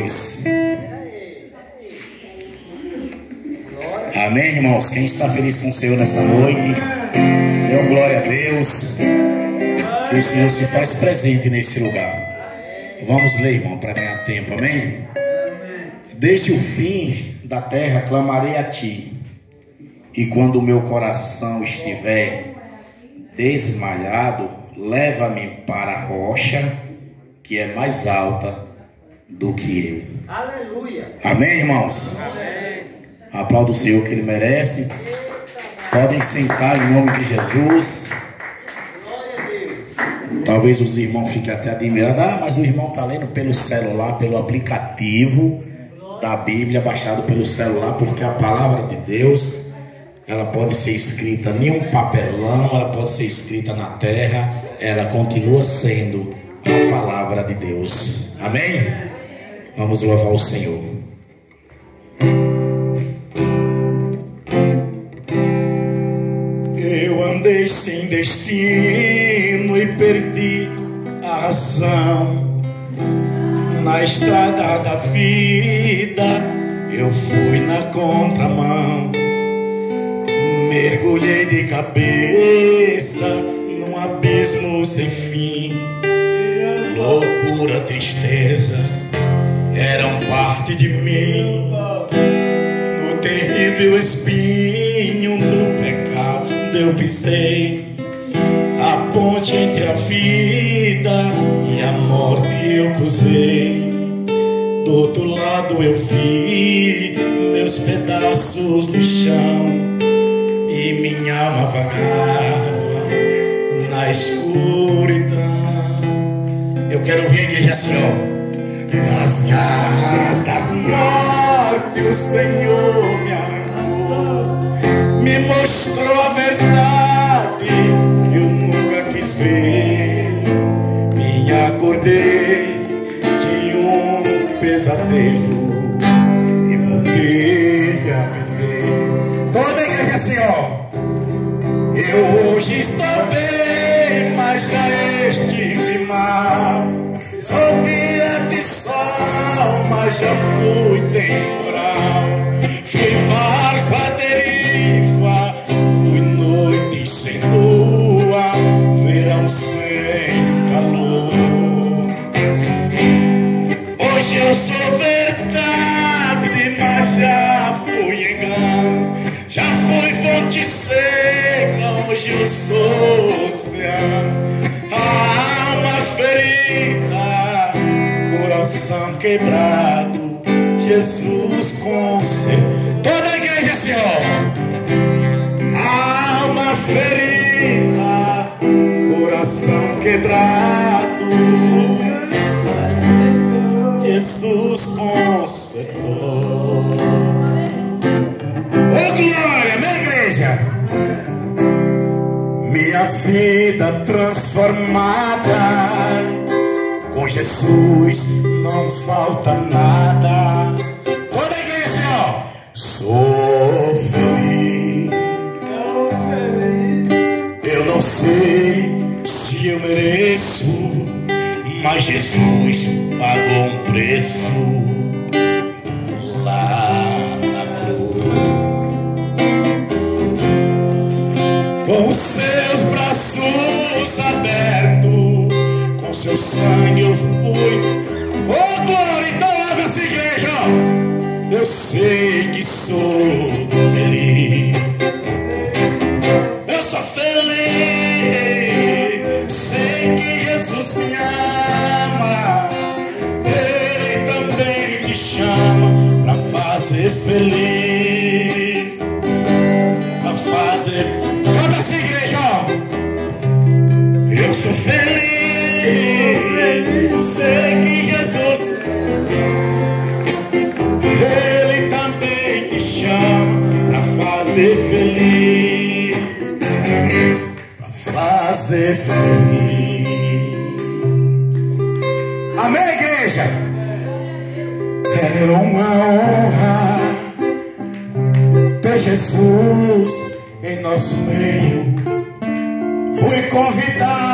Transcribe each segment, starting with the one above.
pastores. Amém, irmãos? Quem está feliz com o Senhor nessa noite, dê uma glória a Deus, que o Senhor se faz presente nesse lugar. Vamos ler, irmão, para ganhar tempo, amém? Desde o fim da terra clamarei a ti, e quando o meu coração estiver desmaiado, leva-me para a rocha que é mais alta do que eu. Aleluia. Amém, irmãos? Amém. Aplauda o Senhor, que Ele merece. Podem sentar em nome de Jesus. Glória a Deus. Talvez os irmãos fiquem até admirados. Ah, mas o irmão está lendo pelo celular, pelo aplicativo da Bíblia, baixado pelo celular, porque a palavra de Deus, ela pode ser escrita em um papelão, ela pode ser escrita na terra, ela continua sendo a palavra de Deus. Amém? Vamos louvar o Senhor. Eu andei sem destino e perdi a razão. Na estrada da vida eu fui na contramão. Mergulhei de cabeça num abismo sem fim. Loucura, tristeza eram parte de mim. No terrível espinho do pecado eu pisei. A ponte entre a vida e a morte eu cruzei. Do outro lado eu vi meus pedaços no chão, e minha alma vagava na escuridão. Eu quero ouvir a igreja assim, ó. Nas garras da morte o Senhor me agarrou, me mostrou a verdade que eu nunca quis ver. Me acordei de um pesadelo e voltei a viver. Toda a igreja assim, ó. Eu hoje estou bem, mas já estive mal. Sou dia de sol, mas já fui temporal. Fui barco à deriva, fui noite sem lua, verão sem calor. Hoje eu sou verdade, mas já fui engano. Já fui fonte seca, hoje eu sou oceano. A alma ferida, coração quebrado, Jesus consertou. Toda a igreja assim, ó. A alma ferida, coração quebrado, Jesus consertou. Ô glória, minha igreja! Minha vida transformada, com Jesus não falta nada. Toda a igreja, ó. Sou feliz. Eu não sei se eu mereço, mas Jesus pagou um preço lá na cruz. Com os seus braços abertos, com seu sangue eu fui. Oh glória, então leva essa igreja. Eu sei que sou feliz. Eu sou feliz. Sei que Jesus me ama. Ele também te chama pra fazer feliz. Pra fazer. Canta essa igreja, ó. Eu sou feliz. Sei que Jesus, Ele também te chama pra fazer feliz. Pra fazer feliz. Amém, igreja? Era uma honra ter Jesus em nosso meio. Fui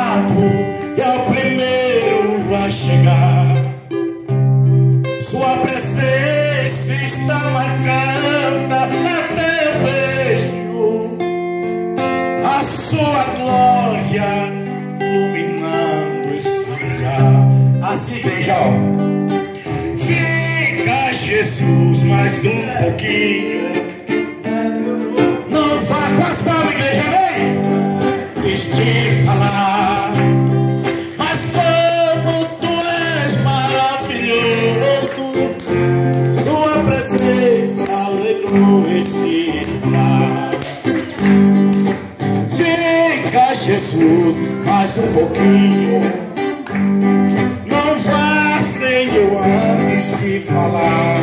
convidado e é o primeiro a chegar. Sua está marcada, até eu vejo a sua glória iluminando esse lugar. Assim, igreja, ó. Fica, Jesus, mais um pouquinho. Não vá com as palmas, igreja, amém? Deixa de falar. Mas como tu és maravilhoso, sua presença alegrou esse lugar. Fica, Jesus, mais um pouquinho. Não vá sem eu antes de falar.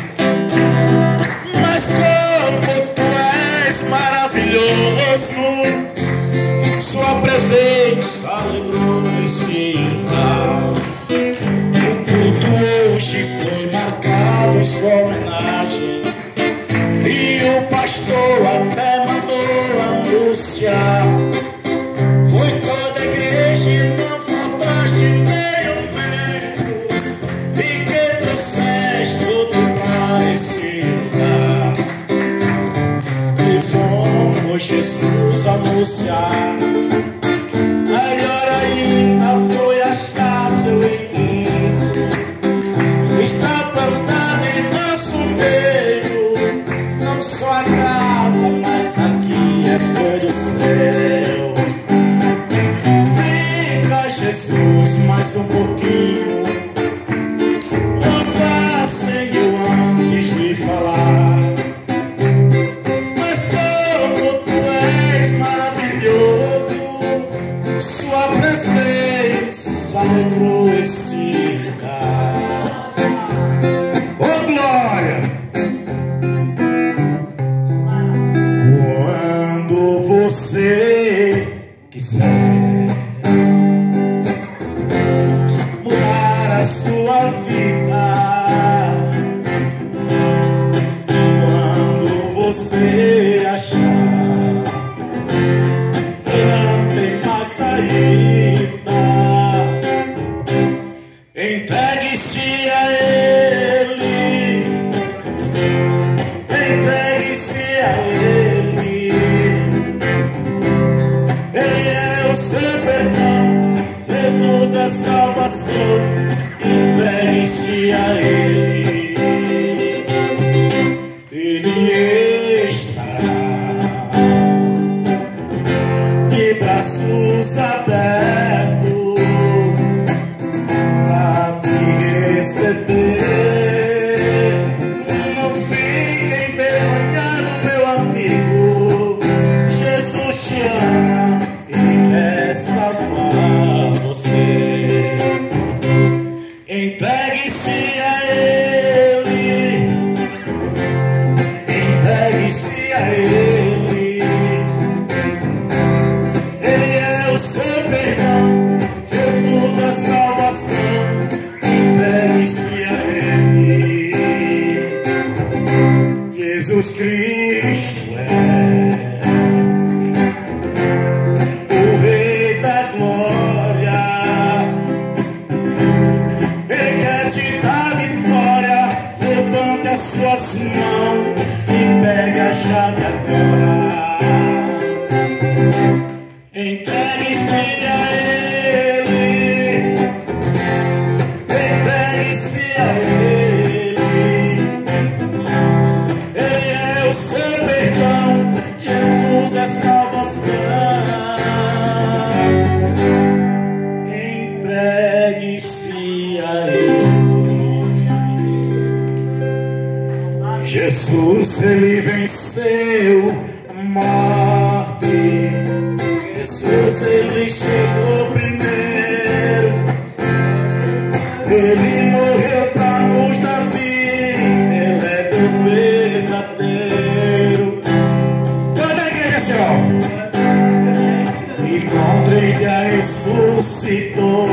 Mas como tu és maravilhoso, sua presença alegrou esse lugar. O culto hoje foi marcado em sua homenagem, e o pastor até mandou anunciar. Foi toda a igreja e não faltaste nenhum membro, e que trouxeste tudo para esse lugar. Que bom foi Jesus anunciar. Melhor ainda foi achar seu endereço. Está plantado em nosso meio, não só a casa, mas aqui é todo céu. Fica, Jesus, mais um pouquinho. Não vá sem eu antes de falar. Mas como tu és maravilhoso, sua presença alegrou esse lugar. Oh, glória! Quando você quiser mudar a sua vida, quando você achar que não tem mais saída, entregue-se a Ele, entregue-se a Ele. Ele é o seu perdão, Jesus é salvação, entregue-se a Ele. Ele estará de braços abertos pra te receber. Não fique envergonhado, meu amigo. Jesus te ama e quer salvar você. Entregue-se a Ele, entregue-se a Ele. Ele é o seu perdão, Jesus é salvação, entregue-se a Ele. Jesus Cristo é o Rei da glória. Ele quer te dar vitória. Levante as suas mãos e pegue a chave agora. Entregue-se a Ele, entregue-se a Ele. Ele é o seu perdão, Jesus é salvação. Entregue-se a Ele. Jesus, Ele venceu a morte. Jesus, Ele chegou primeiro. Ele morreu pra nos dar vida. Ele é Deus verdadeiro. Toda a igreja, Senhor. E contra Ele a ressuscitou,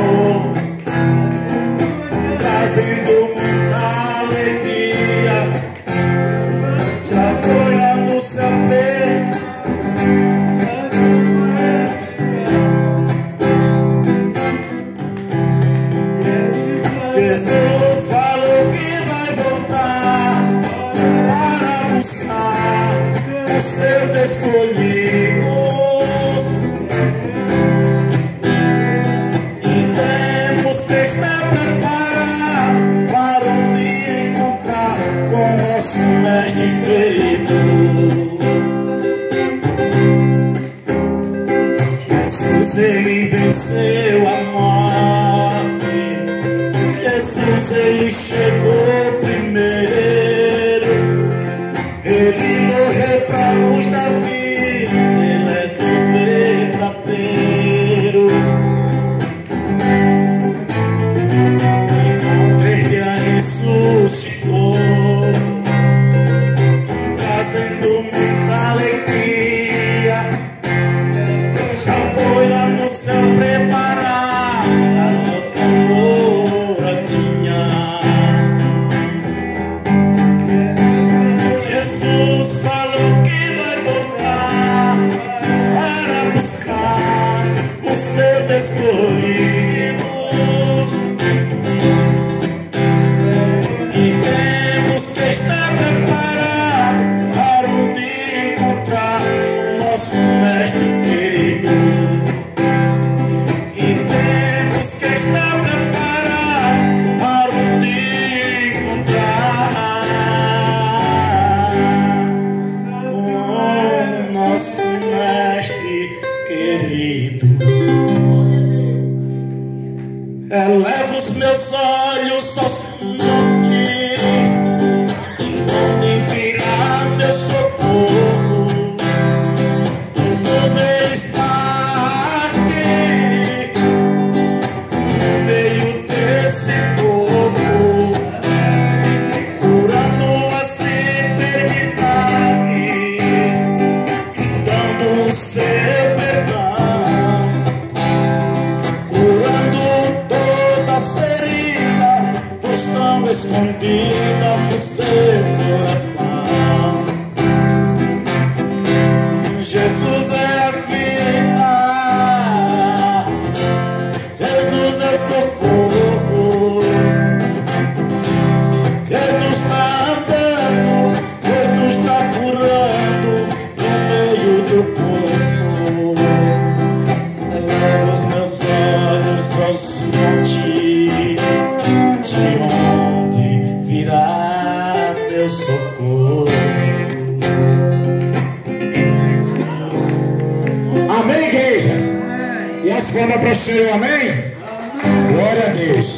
trazendo muita alegria. Já foi lá no céu. ressuscitou, trazendo muita alegria. Já foi lá no céu preparar a nossa moradia. Jesus falou que vai voltar para buscar os seus escolhidos, e temos que estar preparados para um dia encontrar o nosso mestre querido. E temos que estar preparados para um dia encontrar o nosso mestre querido. Eleva os meus olhos aos montes, de onde virá meu socorro. Pois Ele está aqui, no meio desse povo, curando as enfermidades, dando o seu perdão, curando todas as feridas, pois estão escondidas no seu coração. Jesus é a vida, Jesus é o socorro, Jesus está andando, Jesus está curando no meio do povo. Eleva os meus olhos aos montes, de onde virá meu socorro. Amém, igreja? E as palmas para o Senhor, amém? Glória a Deus.